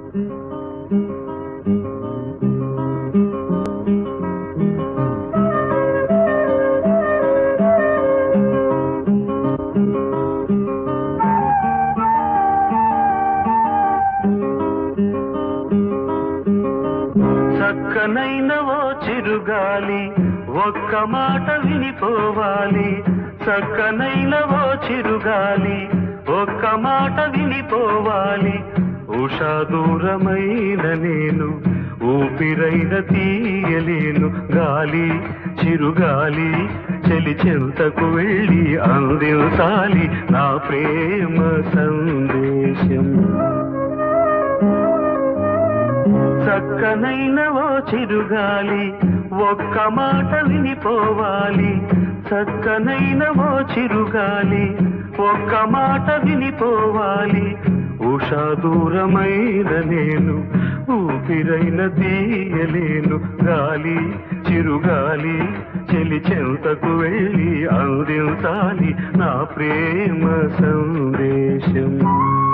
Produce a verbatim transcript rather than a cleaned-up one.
చక్కనైన ఓ చిరుగాలి ఒక్క మాట వినిపోవాలి. చక్కనైన ఓ చిరుగాలి ఒక్క మాట వినిపోవాలి. ఉషా దూరమైన నేను ఊపిరైన తీయలేను. గాలి చిరుగాలి చెలి చెంతకు వెళ్ళి అందించాలి నా ప్రేమ సందేశం. చక్కనైన ఓ చిరుగాలి ఒక్క మాట వినిపోవాలి. చక్కనైన ఓ చిరుగాలి ఒక్క మాట వినిపోవాలి. ఉషా దూరమైన నేను ఊపిరైన తీయలేను. గాలి చిరుగాలి చెలి చెంతకు వెళ్ళి అందించాలి నా ప్రేమ సందేశం.